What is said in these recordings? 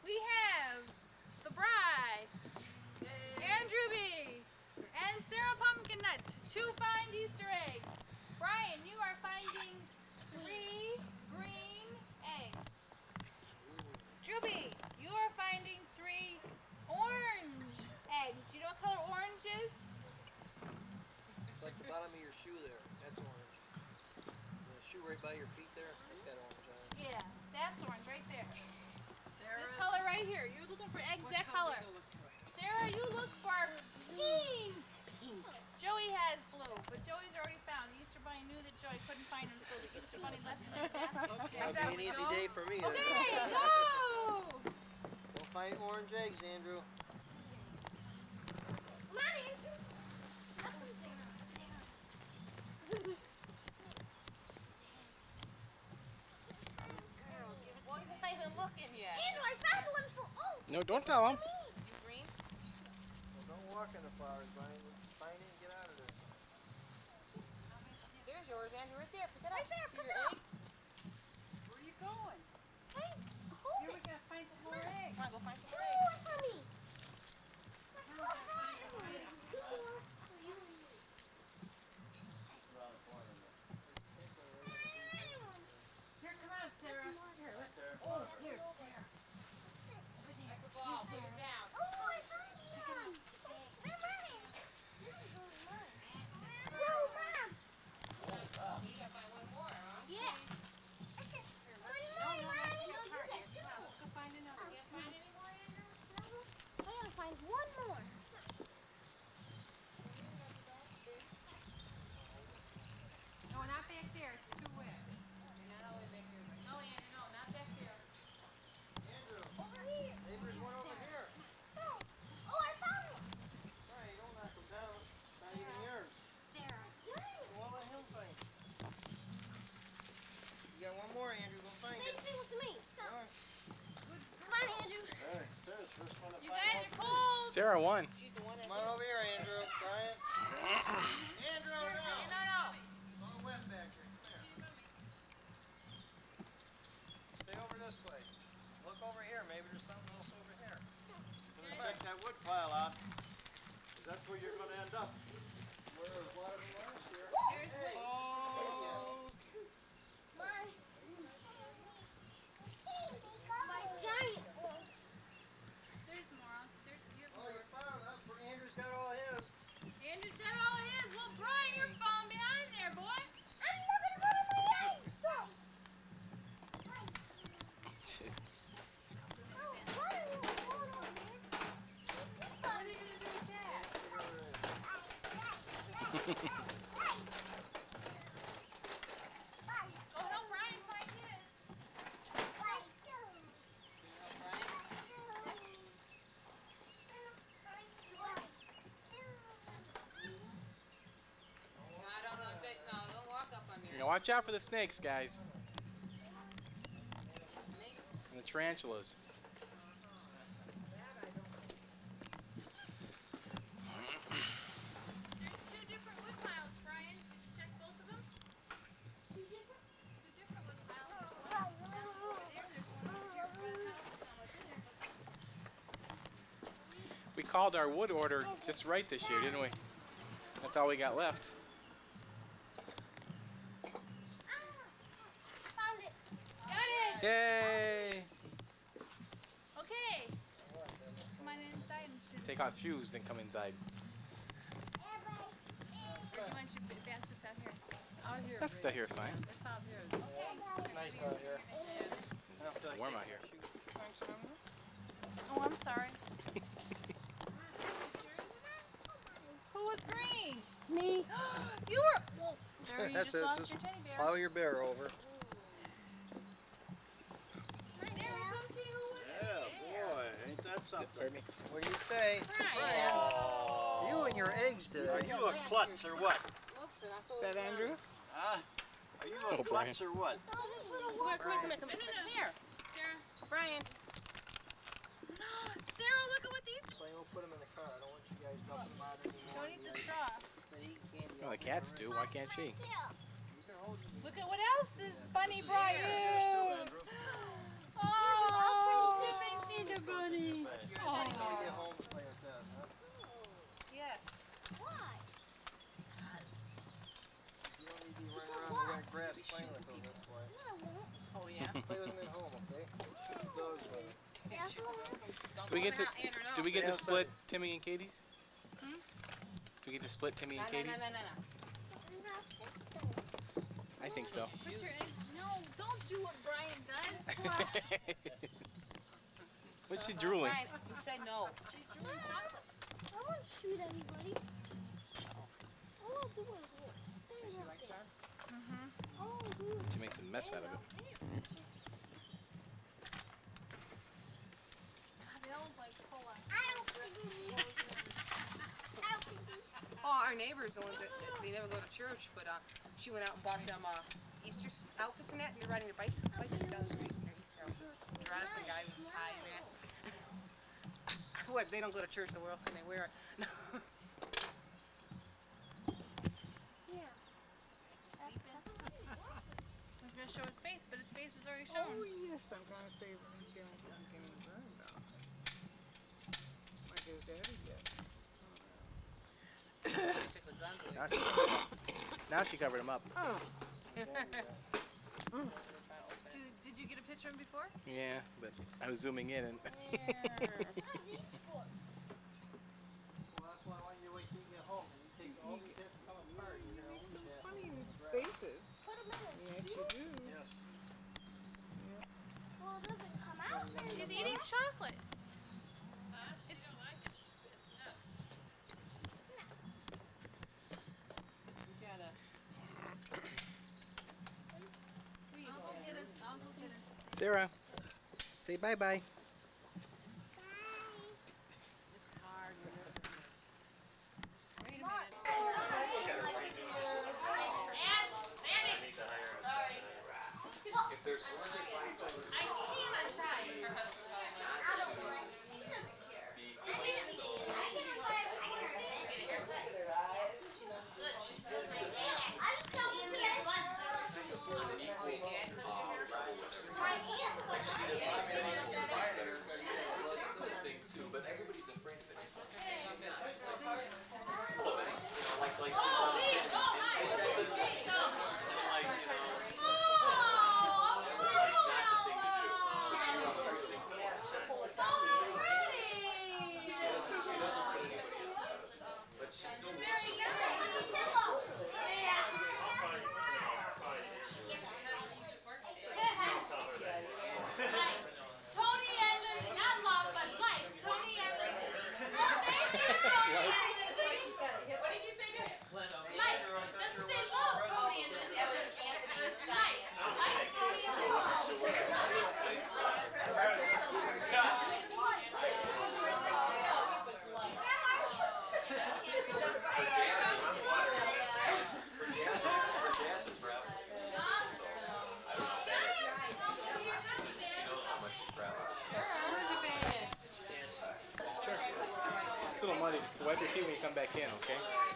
we have the bride, Andrew B. and Sarah Pumpkin Nuts to find Easter eggs. Brian, you are finding 3 green eggs. Drewby, you are finding 3 orange eggs. Do you know what color orange is? It's like the bottom of your shoe there. That's orange. The shoe right by your feet there, that's got orange on it. Yeah, that's orange right there. This color right here. You're looking for eggs that color. Sarah, you look for pink. Joey has blue, but Joey's already found. The Easter Bunny knew that Joey couldn't find him, so the Easter Bunny left him in the basket. Okay, that'll be an easy day for me. Okay, go! Go find orange eggs, Andrew. Come on, Andrew. Well, you're not even looking yet. Andrew, I found one for No, don't tell him. In green? Well, don't walk in the flowers, Brian. Find it and get out of there. There's yours, Andrew, right there. Pick it up. Right there, See pick your it up. egg? Where are you going? Hey, hold Here it. we gotta find some more eggs. Come on, go find some 2 more eggs. more for me. 2 more for you. Here, come on, Sarah. Here, Oh, here. That's the ball. Put it down. Oh, I found one. Where mine? This is mine. Whoa, Mom. You gotta find one more, huh? Yeah. One more, Mommy. No, you got 2 more. go find another. You gotta find any more, Andrew? I gotta find one more. No, not back there. It's too wet. You're not all the way back here. No, Andrew, no, not back here. Andrew, Over here. there's one over here. Oh, I found one. Brian, don't knock them down. It's not even yours. Sarah. Well, let him find. You got one more, Andrew. Go find Same it. thing with me. Come on. Come on, Andrew. All right, Sarah's first one to You find guys one. are cold. Sarah won. She's the one that. Come on over here, Andrew. Brian. Andrew, no. No. It's all wet back here. Come here. Stay over this way. Look over here. Maybe there's something else over here. Check that wood pile out. That's where you're going to end up. Where there's water from last year. Here's Oh. My giant one. There's more. There's your Oh, more. you found it. Andrew's got all his. Andrew's got all his. Well, Brian, you're falling behind there, boy. I'm looking for my eggs. Stop. Oh, what are you doing over here? What are you gonna do with that? Go help Brian find his. No, don't walk up on You know, watch out for the snakes, guys. Snakes. And the tarantulas. There's 2 different wood piles, Brian. Did you check both of them? 2 different wood piles. There's one over here. What's in there? We called our wood order just right this year, didn't we? That's all we got left. Found it. Got it. Yay! Okay. Come on inside and shoot. Take off shoes, then come inside. Or do you want to shoot the baskets out here? Out here. That's out here fine. It's out here. It's nice out here. It's warm out here. Oh, I'm sorry. Who was green? Me. You were. Well, there you That's just it. lost Just your teddy bear. Plow your bear over. Right there, come see who was Yeah, boy, ain't that something? What do you say? Oh. You and your eggs Are today. you a klutz or what? Is that Andrew? Huh? Are you Oh, a klutz or what? Come here. Sarah. Brian. Sarah, look at what these. So I don't put them in the car. I don't want you guys dumping them out anymore. Don't eat the straw. They eat candy. Well, the cats do. Why can't she? You can hold it. Look at what else this bunny brought you. Yes, Oh, And a bunny. Get home and play with that, huh? Yes. Why? You don't need to be running around the wet grass playing with them, that's why. No, I won't. Oh yeah. Play with them at home, okay? Shoot the dogs with them. That's what I want. Don't Do we go get in to- the house, Andrew, no. Do we get to outside. split Timmy and Katie's? Hmm? Do we get to split Timmy No, and no, no, Katie's? no, no, no. I'm not sick though. I think so. Put your no, don't do what Brian does. What's she drooling? Brian, you said no. She's drooling chocolate. I don't want to shoot anybody. All I'll do is look. Stay She up likes there. her. Mm-hmm. All I'll do is She makes a mess out of it. They all like pull on. Oh, our neighbors, the ones that they never go to church, but she went out and bought them Easter outfits and that, and they're riding their bikes down the street in their Easter outfits. Dress and guy with a tie and that. What? They don't go to church, so where else can they wear it? Yeah. He's gonna show his face, but his face is already shown. Oh yes, I'm gonna say when I'm getting burned out. Like his daddy did. They took the guns away. Now she covered him up. Now she covered him up. Oh, Did you get a picture of him before? Yeah, but I was zooming in and What are these for? Well, that's why I want you to wait till you get home and you take all these have to come apart. You're gonna make lose some half. funny faces. Put them in the Yes, you do. Yes. Well, it doesn't come out then. She's eating chocolate. It's I'll go get it. I'll go get it. Sarah, say bye bye. It's hard when they're doing this. Wait a minute. I can't untie her husband. But everybody's afraid of it. She's not. She's like, full of it. You know, like she's on the same. Like, you know, like, not the thing to do. She's around everything. She doesn't put anybody in the house. But she's still Tony and Lizzie, not love, but like Tony and Lizzie. Oh, thank you, Tony and Lizzie. What did you say to him? Like. It doesn't say love, Tony and Lizzie. It's like. Like Tony and It's a little muddy, so wipe your feet when you come back in, okay?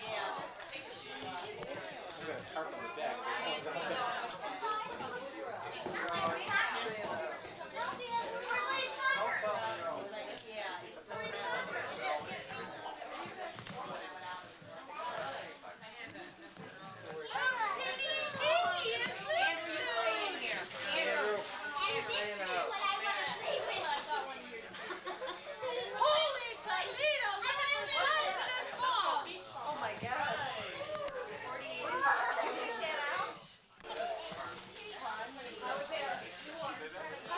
I'm gonna park on the deck. Holy Toledo! Look at the size of this ball! Oh my God. 48.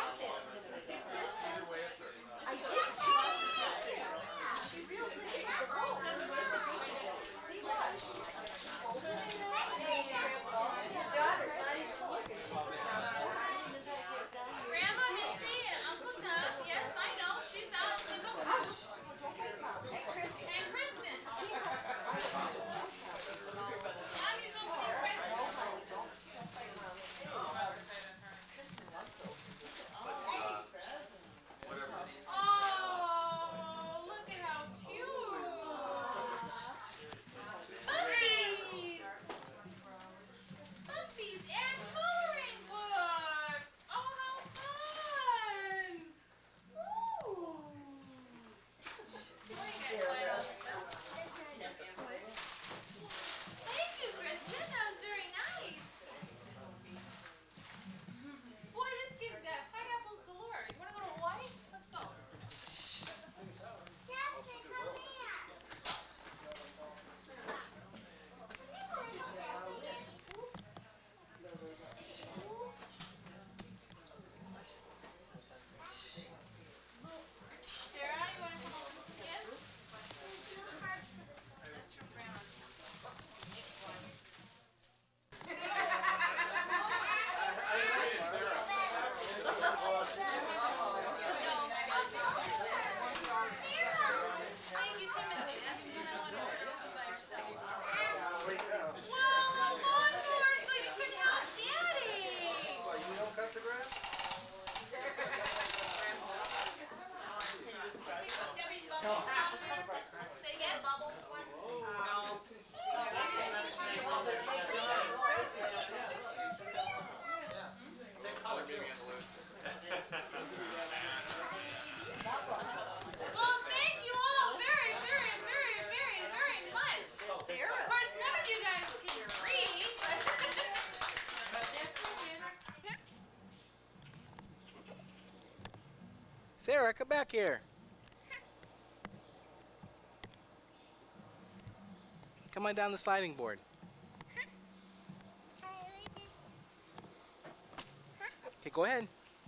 Sarah, come back here. Come on down the sliding board. Okay, go ahead.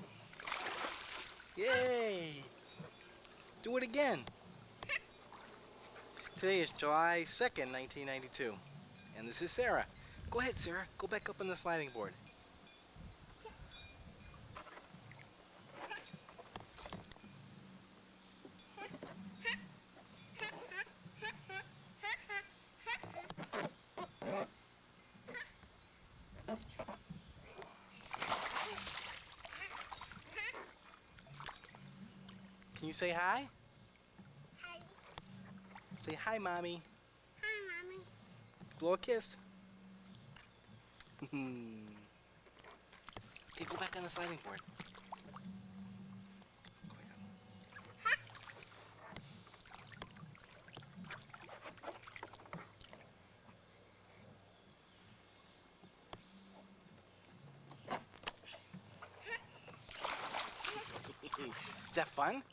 Yay! Do it again. Today is July 2nd, 1992. And this is Sarah. Go ahead, Sarah. Go back up on the sliding board. Can you say hi? Hi. Say hi, Mommy. Hi, Mommy. Blow a kiss. Okay, go back on the sliding board. Go back on. Is that fun?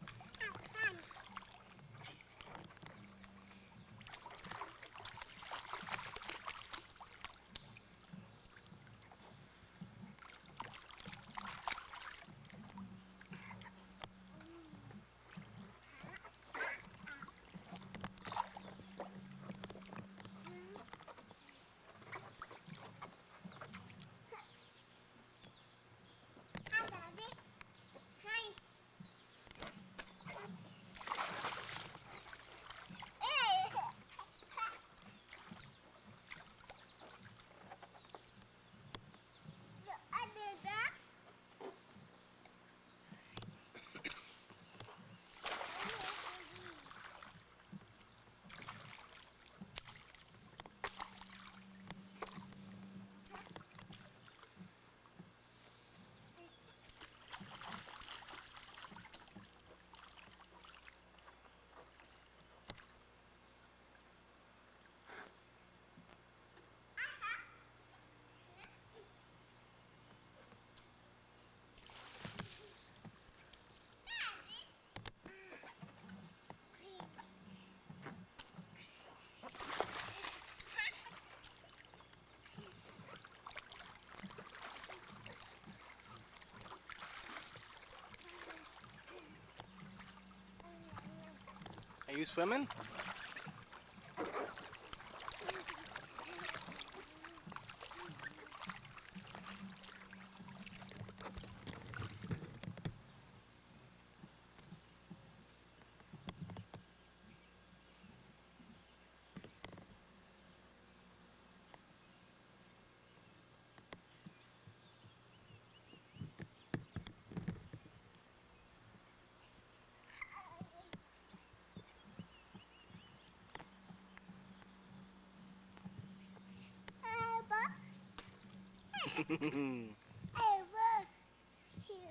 Hi, Daddy. Hi. I did that. Are you swimming? Here.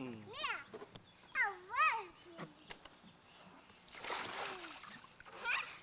Yeah, I love you.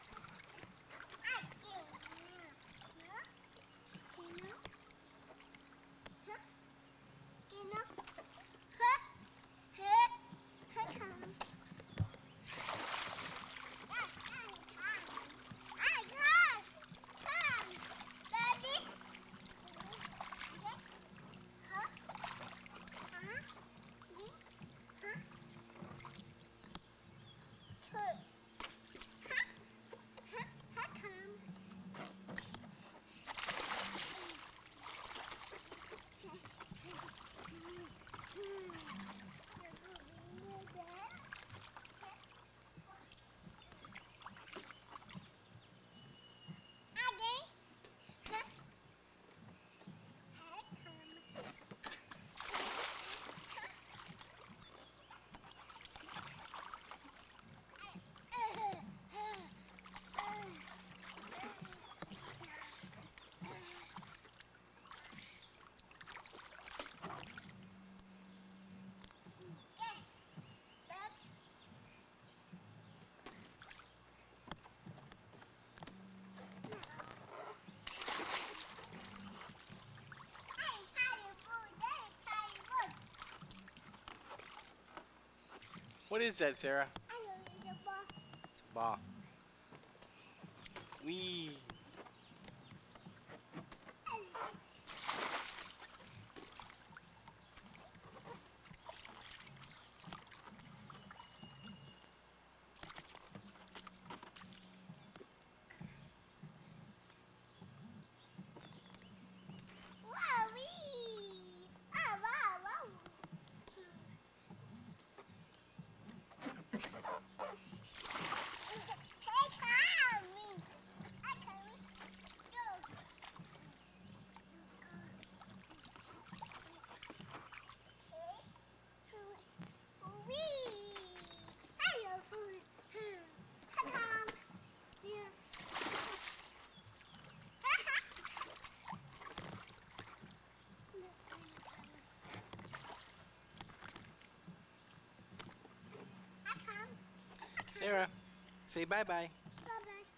What is that, Sarah? I know it's a ball. It's a ball. Wee. Wowee! Ah, wow, wow. Hey, Tommy. Hi, Tommy. Go. Wee! Hello, food. Hi, Tom. Yeah. Hi, Tom. Sarah, say bye-bye. Bye-bye.